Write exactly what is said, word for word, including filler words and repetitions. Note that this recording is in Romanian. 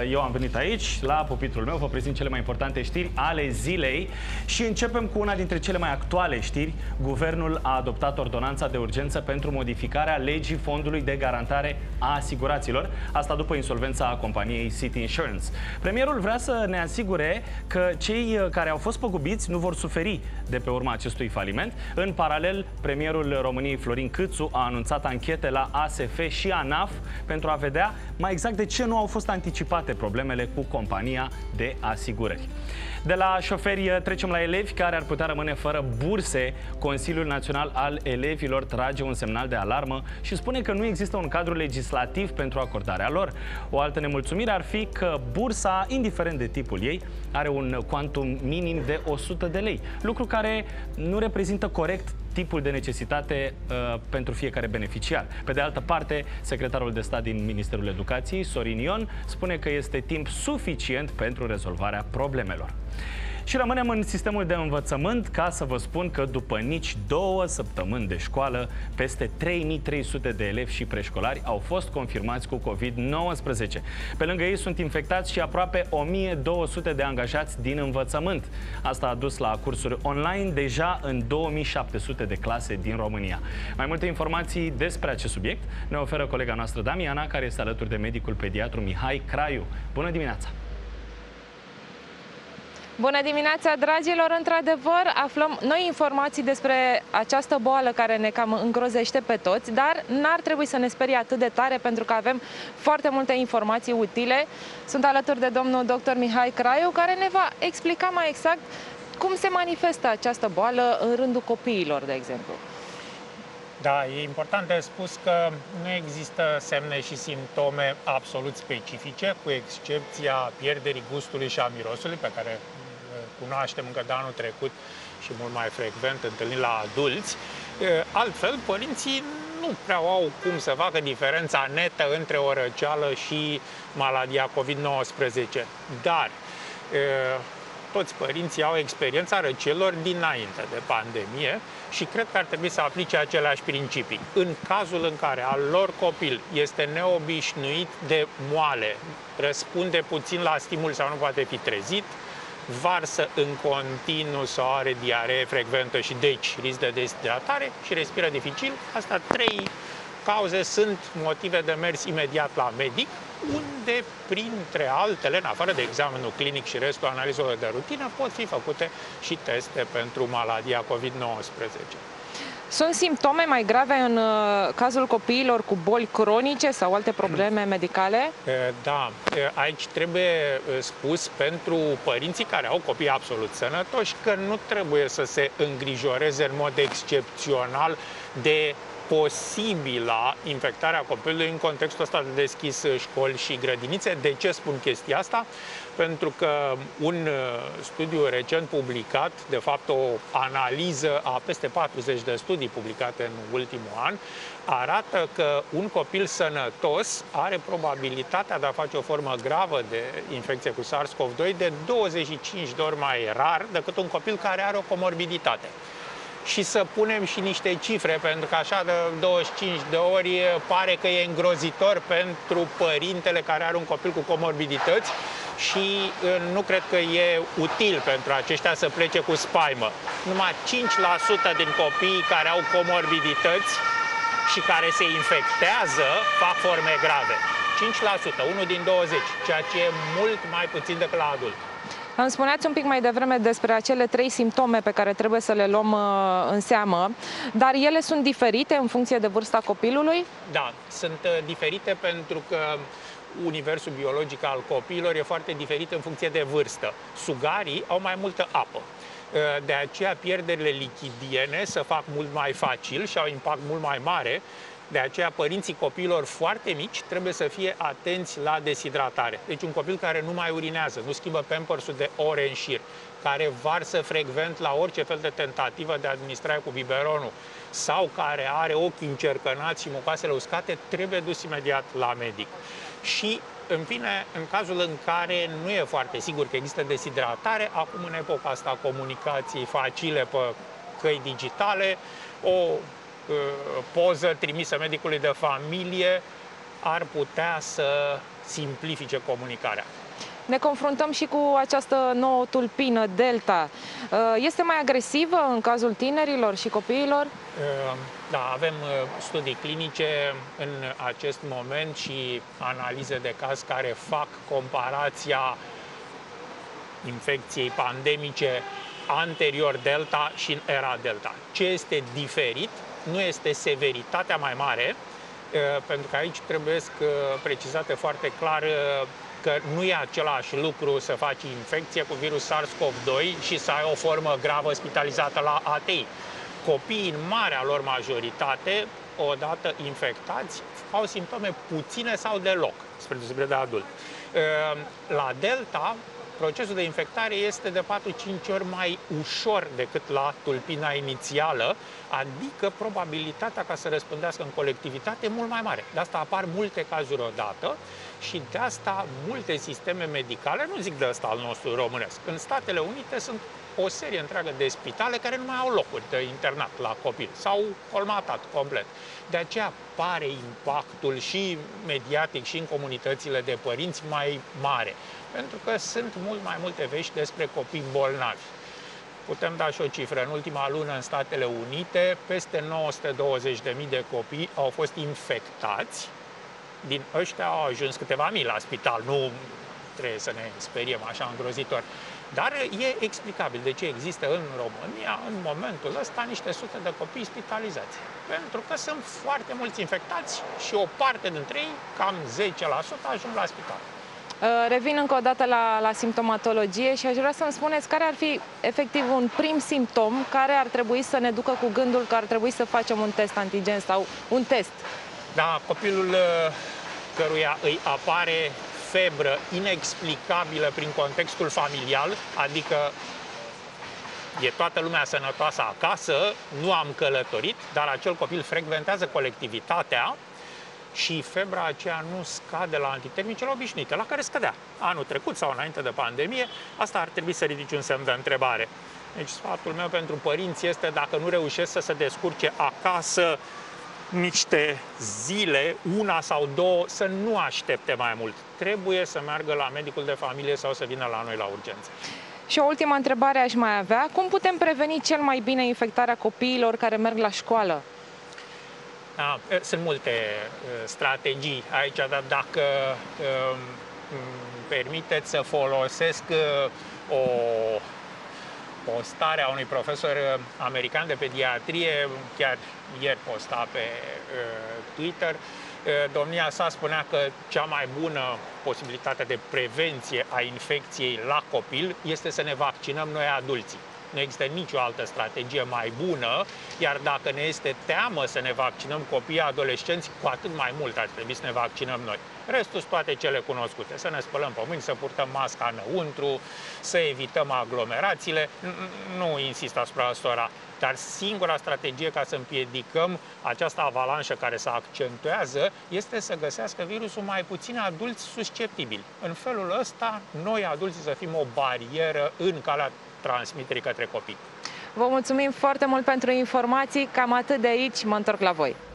eu am venit aici, la pupitrul meu, vă prezint cele mai importante știri ale zilei și începem cu una dintre cele mai actuale știri. Guvernul a adoptat ordonanța de urgență pentru modificarea legii Fondului de Garantare a Asiguraților, asta după insolvența companiei City Insurance. Premierul vrea să ne asigure că cei care au fost păgubiți nu vor suferi de pe urma acestui faliment. În paralel, premierul României Florin Câțu a anunțat anchete la A S F și ANAF pentru a vedea mai exact de ce nu au fost anticipate problemele cu compania de asigurări. De la șoferi trecem la elevi care ar putea rămâne fără burse. Consiliul Național al Elevilor trage un semnal de alarmă și spune că nu există un cadru legislativ pentru acordarea lor. O altă nemulțumire ar fi că bursa, indiferent de tipul ei, are un cuantum minim de o sută de lei, lucru care nu reprezintă corect tipul de necesitate uh, pentru fiecare beneficiar. Pe de altă parte, secretarul de stat din Ministerul Educației, Sorin Ion, spune că este timp suficient pentru rezolvarea problemelor. Și rămânem în sistemul de învățământ ca să vă spun că după nici două săptămâni de școală, peste trei mii trei sute de elevi și preșcolari au fost confirmați cu COVID nouăsprezece. Pe lângă ei sunt infectați și aproape o mie două sute de angajați din învățământ. Asta a dus la cursuri online deja în două mii șapte sute de clase din România. Mai multe informații despre acest subiect ne oferă colega noastră Damiana, care este alături de medicul pediatru Mihai Craiu. Bună dimineața! Bună dimineața, dragilor! Într-adevăr, aflăm noi informații despre această boală care ne cam îngrozește pe toți, dar n-ar trebui să ne sperie atât de tare pentru că avem foarte multe informații utile. Sunt alături de domnul doctor Mihai Craiu, care ne va explica mai exact cum se manifestă această boală în rândul copiilor, de exemplu. Da, e important de spus că nu există semne și simptome absolut specifice, cu excepția pierderii gustului și a mirosului, pe care cunoaștem încă de anul trecut și mult mai frecvent întâlnit la adulți. Altfel, părinții nu prea au cum să facă diferența netă între o răceală și maladia COVID nouăsprezece. Dar toți părinții au experiența răcelor dinainte de pandemie și cred că ar trebui să aplice aceleași principii. În cazul în care al lor copil este neobișnuit de moale, răspunde puțin la stimul sau nu poate fi trezit, varsă în continuu sau are diaree frecventă și deci risc de deshidratare și respiră dificil, astea trei cauze sunt motive de mers imediat la medic, unde, printre altele, în afară de examenul clinic și restul analizelor de rutină, pot fi făcute și teste pentru maladia COVID nouăsprezece. Sunt simptome mai grave în cazul copiilor cu boli cronice sau alte probleme medicale? Da, aici trebuie spus pentru părinții care au copii absolut sănătoși că nu trebuie să se îngrijoreze în mod excepțional de posibila infectarea copilului în contextul ăsta de deschis școli și grădinițe. De ce spun chestia asta? Pentru că un studiu recent publicat, de fapt o analiză a peste patruzeci de studii publicate în ultimul an, arată că un copil sănătos are probabilitatea de a face o formă gravă de infecție cu SARS CoV doi de douăzeci și cinci de ori mai rar decât un copil care are o comorbiditate. Și să punem și niște cifre, pentru că așa de douăzeci și cinci de ori pare că e îngrozitor pentru părintele care are un copil cu comorbidități și nu cred că e util pentru aceștia să plece cu spaimă. Numai cinci la sută din copiii care au comorbidități și care se infectează fac forme grave. cinci la sută, unul din douăzeci, ceea ce e mult mai puțin decât la adult. Îmi spuneați un pic mai devreme despre acele trei simptome pe care trebuie să le luăm în seamă, dar ele sunt diferite în funcție de vârsta copilului? Da, sunt diferite pentru că universul biologic al copiilor e foarte diferit în funcție de vârstă. Sugarii au mai multă apă. De aceea pierderile lichidiene se fac mult mai facil și au impact mult mai mare. De aceea, părinții copiilor foarte mici trebuie să fie atenți la deshidratare. Deci un copil care nu mai urinează, nu schimbă pampersul de ore în șir, care varsă frecvent la orice fel de tentativă de administrare cu biberonul sau care are ochii încercănați și mucoasele uscate, trebuie dus imediat la medic. Și, în fine, în cazul în care nu e foarte sigur că există deshidratare, acum în epoca asta comunicații facile pe căi digitale, o poză trimisă medicului de familie ar putea să simplifice comunicarea. Ne confruntăm și cu această nouă tulpină, Delta. Este mai agresivă în cazul tinerilor și copiilor? Da, avem studii clinice în acest moment și analize de caz care fac comparația infecției pandemice anterior Delta și în era Delta. Ce este diferit nu este severitatea mai mare, pentru că aici trebuie precizate foarte clar că nu e același lucru să faci infecție cu virus SARS-CoV doi și să ai o formă gravă spitalizată la A T I. Copiii, în marea lor majoritate, odată infectați, au simptome puține sau deloc, spre deosebire de adult. La Delta, procesul de infectare este de patru-cinci ori mai ușor decât la tulpina inițială, adică probabilitatea ca să răspândească în colectivitate e mult mai mare. De asta apar multe cazuri odată și de asta multe sisteme medicale, nu zic de asta al nostru românesc, în Statele Unite sunt o serie întreagă de spitale care nu mai au locuri de internat la copil, s-au colmatat complet. De aceea pare impactul și mediatic și în comunitățile de părinți mai mare, pentru că sunt mult mai multe vești despre copii bolnavi. Putem da și o cifră. În ultima lună, în Statele Unite, peste nouă sute douăzeci de mii de copii au fost infectați. Din ăștia au ajuns câteva mii la spital. Nu trebuie să ne speriem așa îngrozitor. Dar e explicabil de ce există în România, în momentul ăsta, niște sute de copii spitalizați. Pentru că sunt foarte mulți infectați și o parte dintre ei, cam zece la sută, ajung la spital. Revin încă o dată la, la simptomatologie și aș vrea să-mi spuneți care ar fi efectiv un prim simptom care ar trebui să ne ducă cu gândul că ar trebui să facem un test antigen sau un test. Da, copilul căruia îi apare febră inexplicabilă prin contextul familial, adică e toată lumea sănătoasă acasă, nu am călătorit, dar acel copil frecventează colectivitatea și febra aceea nu scade la antitermicele obișnuite, la care scădea anul trecut sau înainte de pandemie. Asta ar trebui să ridici un semn de întrebare. Deci sfatul meu pentru părinți este, dacă nu reușesc să se descurce acasă niște zile, una sau două, să nu aștepte mai mult. Trebuie să meargă la medicul de familie sau să vină la noi la urgență. Și o ultimă întrebare aș mai avea. Cum putem preveni cel mai bine infectarea copiilor care merg la școală? Da, sunt multe uh, strategii aici, dar dacă uh, permiteți să folosesc uh, o postare a unui profesor american de pediatrie, chiar ieri posta pe uh, Twitter, uh, domnia sa spunea că cea mai bună posibilitate de prevenție a infecției la copil este să ne vaccinăm noi adulții. Nu există nicio altă strategie mai bună, iar dacă ne este teamă să ne vaccinăm copiii adolescenți, cu atât mai mult ar trebui să ne vaccinăm noi. Restul sunt toate cele cunoscute. Să ne spălăm pe mâini, să purtăm masca înăuntru, să evităm aglomerațiile. Nu insist asupra astora, dar singura strategie ca să împiedicăm această avalanșă care se accentuează este să găsească virusul mai puțin adulți susceptibili. În felul ăsta, noi adulții să fim o barieră în calea transmiterii către copii. Vă mulțumim foarte mult pentru informații, cam atât de aici, mă întorc la voi.